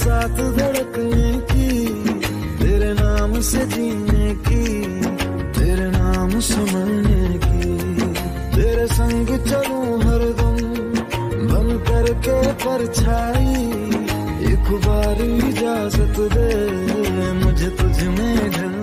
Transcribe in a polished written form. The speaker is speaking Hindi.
साथ धड़कने की, तेरे नाम से जीने की, तेरे नाम से मरने की। तेरे संग चलूं हरदम बन करके परछाई, एक बार इजाजत दे मुझे तुझ में ढल